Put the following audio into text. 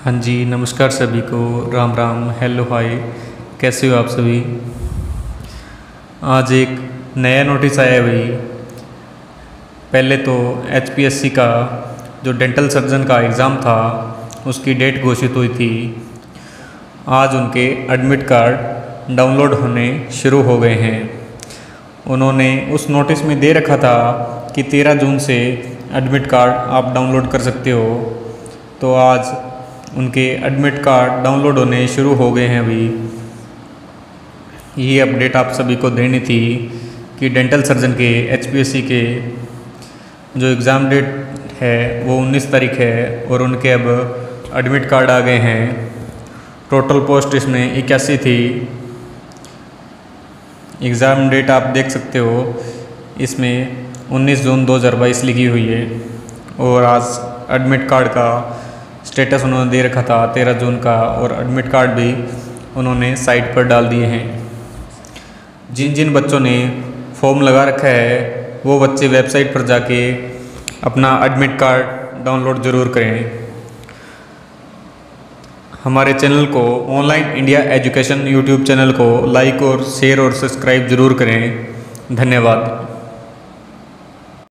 हाँ जी, नमस्कार सभी को। Ram Ram, hello, hi. कैसे हो आप सभी? आज एक नया नोटिस आया है भाई। पहले तो एचपीएससी का जो डेंटल सर्जन का एग्ज़ाम था उसकी डेट घोषित हुई थी। आज उनके एडमिट कार्ड डाउनलोड होने शुरू हो गए हैं। उन्होंने उस नोटिस में दे रखा था कि 13 जून से एडमिट कार्ड आप डाउनलोड कर सकते हो। तो आज उनके एडमिट कार्ड डाउनलोड होने शुरू हो गए हैं अभी। ये अपडेट आप सभी को देनी थी कि डेंटल सर्जन के एचपीएससी के जो एग्ज़ाम डेट है वो 19 तारीख है और उनके अब एडमिट कार्ड आ गए हैं। टोटल पोस्ट इसमें 81 थी। एग्ज़ाम डेट आप देख सकते हो, इसमें 19 जून 2022 लिखी हुई है। और आज एडमिट कार्ड का स्टेटस उन्होंने दे रखा था 13 जून का, और एडमिट कार्ड भी उन्होंने साइट पर डाल दिए हैं। जिन जिन बच्चों ने फॉर्म लगा रखा है वो बच्चे वेबसाइट पर जाके अपना एडमिट कार्ड डाउनलोड ज़रूर करें। हमारे चैनल को, online India education YouTube channel को लाइक और शेयर और सब्सक्राइब ज़रूर करें। धन्यवाद।